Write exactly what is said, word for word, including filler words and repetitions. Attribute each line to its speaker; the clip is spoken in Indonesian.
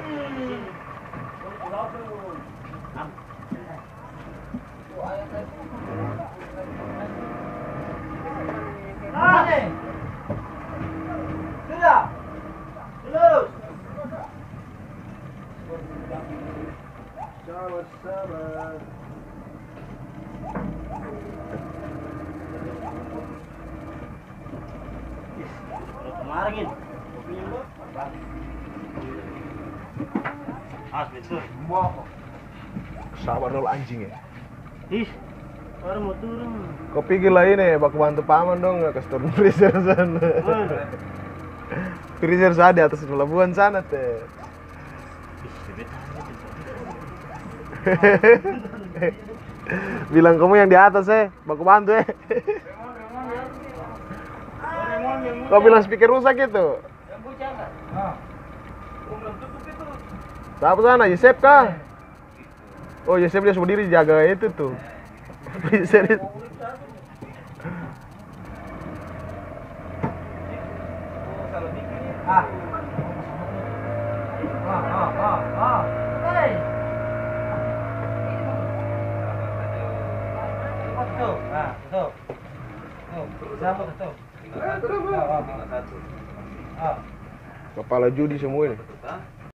Speaker 1: Sudah. Lurus.
Speaker 2: Sabar-sabar.
Speaker 1: Kemarin kopinya lu. Ah, betul.
Speaker 2: Sabar dulu anjing ya.
Speaker 1: Ih, orang mau turun.
Speaker 2: Kopi gila ini, baku bantu paman dong, ke store freezer sana. Freezer sana di atas pelabuhan sana teh. Bilang kamu yang di atas eh, baku bantu eh. Kau bilang speaker rusak itu? Siapa sana? Yosep kah? Oh Yosep dia berdiri jaga itu tuh. Freezer itu.
Speaker 1: Ah. Ah, ah, ah, ah. Hey. Tuh, ah, tuh. Tuh, siapa tuh? Ah, ah, ah.
Speaker 2: Kepala judi semua ini.